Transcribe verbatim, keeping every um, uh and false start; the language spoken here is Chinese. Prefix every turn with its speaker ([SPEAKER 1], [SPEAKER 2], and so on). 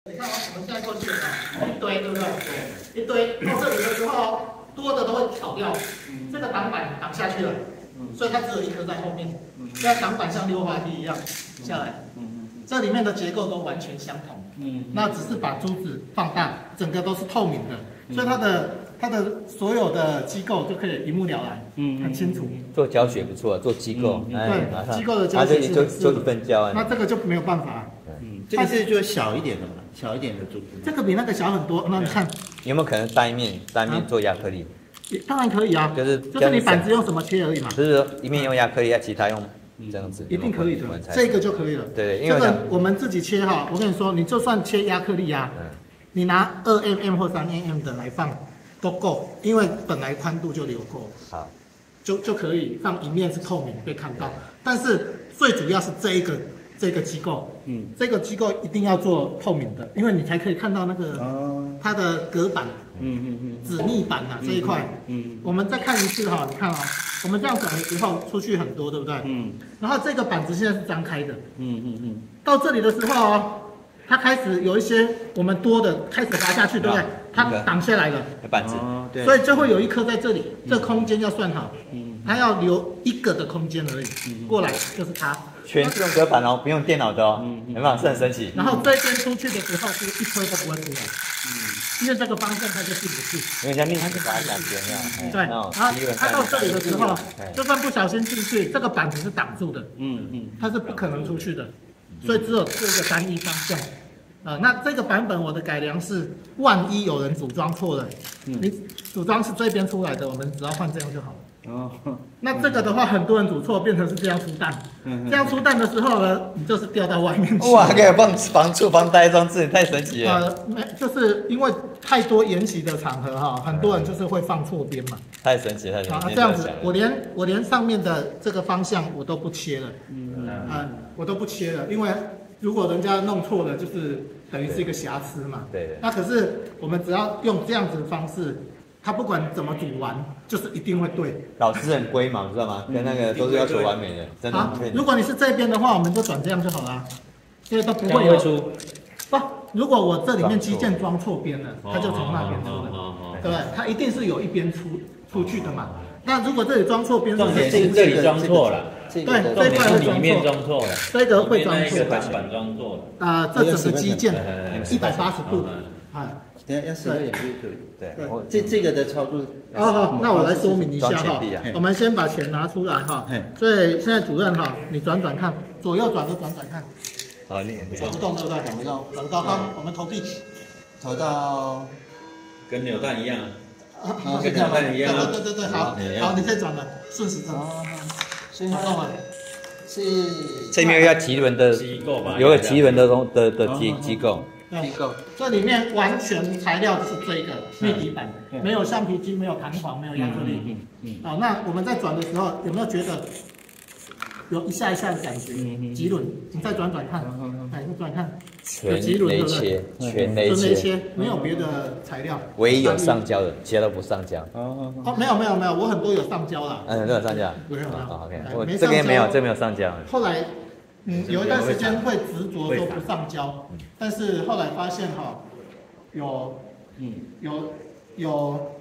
[SPEAKER 1] 你看啊，我们现在过去啊，一堆，对不对？对，一堆到这里的时候，多的都会跑掉，这个挡板挡下去了，所以它只有一颗在后面。现在挡板像溜滑梯一样下来，这里面的结构都完全相同。嗯，那只是把珠子放大，整个都是透明的，所以它的它的所有的机构就可以一目了然，嗯，很清楚。
[SPEAKER 2] 做教学不错，做机构，
[SPEAKER 1] 对，机构的教学
[SPEAKER 2] 就就一份教案。
[SPEAKER 1] 那这个就没有办法。
[SPEAKER 3] 嗯，这个是就小一点的嘛，小一点的珠子。
[SPEAKER 1] 这个比那个小很多。那你看，
[SPEAKER 2] 有没有可能单面单面做亚克力？
[SPEAKER 1] 当然可以啊，
[SPEAKER 2] 就是
[SPEAKER 1] 就是你板子用什么切而已嘛。
[SPEAKER 2] 就是说一面用亚克力，其他用这样子。
[SPEAKER 1] 一定可以的，这个就可以了。
[SPEAKER 2] 对，因为
[SPEAKER 1] 这个我们自己切哈，我跟你说，你就算切亚克力啊，你拿二 M M 或三 M M 的来放都够，因为本来宽度就留够。
[SPEAKER 2] 好，
[SPEAKER 1] 就就可以放一面是透明被看到，但是最主要是这一个这个机构，嗯，这个机构一定要做透明的，因为你才可以看到那个它的隔板，嗯嗯嗯，纸密板啊这一块，嗯，我们再看一次哈，你看啊，我们这样转的时候出去很多，对不对？嗯，然后这个板子现在是张开的，嗯嗯嗯，到这里的时候哦，它开始有一些我们多的开始滑下去，对不对？它挡下来了
[SPEAKER 2] 板子，
[SPEAKER 1] 所以就会有一颗在这里，这空间要算好，它要留一个的空间而已，过来就是它。
[SPEAKER 2] 全是用隔板哦，不用电脑的哦，有没有？是很神奇。
[SPEAKER 1] 然后这边出去的时候是一颗都不会出来，因为这个方向它就进不去。
[SPEAKER 2] 因为像另一个把它感觉那样。
[SPEAKER 1] 对，然后它到这里的时候，就算不小心进去，这个板子是挡住的，嗯嗯，它是不可能出去的，所以只有这个单一方向。啊、呃，那这个版本我的改良是，万一有人组装错了，嗯、你组装是这边出来的，我们只要换这样就好了。哦，那这个的话，很多人组错，变成是这样出蛋。嗯、这样出蛋的时候呢，你就是掉到外面去。
[SPEAKER 2] 哇，还可以放防触防呆装置，太神奇了。
[SPEAKER 1] 呃，没，就是因为太多研习的场合哈，很多人就是会放错边嘛。
[SPEAKER 2] 太神奇，太神奇。啊，
[SPEAKER 1] 这样子，我连我连上面的这个方向我都不切了。嗯啊、呃，我都不切了，因为如果人家弄错了，就是等于是一个瑕疵嘛。对对。那可是我们只要用这样子的方式。他不管怎么组完，就是一定会对。
[SPEAKER 2] 老师很龟嘛，知道吗？跟那个都是要求完美的，真的。
[SPEAKER 1] 啊，如果你是这边的话，我们就转这样就好了，因为都不会有出。不，如果我这里面基件装错边了，它就从那边出了，对不对？它一定是有一边出出去的嘛。那如果这里装错边，
[SPEAKER 4] 重点是这里装错了。
[SPEAKER 1] 对，这一块会
[SPEAKER 4] 里面装错了，
[SPEAKER 1] 这个会装错。
[SPEAKER 4] 板板装错了。
[SPEAKER 1] 啊，这整个基件一百八十度，啊。
[SPEAKER 3] 等下要十二点就可以。对，这这个的操作。
[SPEAKER 1] 哦好，那我来说明一下哈。我们先把钱拿出来哈。所以现在主任哈，你转转看，左右转都转转看。
[SPEAKER 2] 好，你
[SPEAKER 1] 转不动对不对？转不动，转到好，我们投币，投到
[SPEAKER 4] 跟扭蛋一样。
[SPEAKER 1] 啊，跟扭蛋一样。对对对对，好，好，你可以转了，顺时针。哦，先动了。是。
[SPEAKER 2] 这边要棘轮的机构吧？有个棘轮的东的的机机构。
[SPEAKER 1] 机构，这里面完全材料是这个内底板，没有橡皮筋，没有弹簧，没有亚克力。嗯，好，那我们在转的时候有没有觉得有一下一下的感觉？棘轮，你再转转看，哎，再转看，有棘轮对不对？
[SPEAKER 2] 全雷切，
[SPEAKER 1] 切，没有别的材料，
[SPEAKER 2] 唯一有上胶的，其他都不上胶。
[SPEAKER 1] 哦，哦，没有没有没有，我很多有上胶啦。
[SPEAKER 2] 嗯，都有上胶。
[SPEAKER 1] 不是吗
[SPEAKER 2] ？OK， 我这边没有，这没有上胶。
[SPEAKER 1] 后来。嗯，有一段时间会执着说不上胶，但是后来发现哈，有，嗯，有有